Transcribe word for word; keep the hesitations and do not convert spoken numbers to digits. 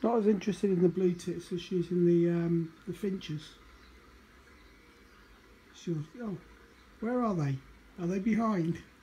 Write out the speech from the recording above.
not as interested in the blue tits as she is in the um, the finches. She'll, oh, where are they? Are they behind?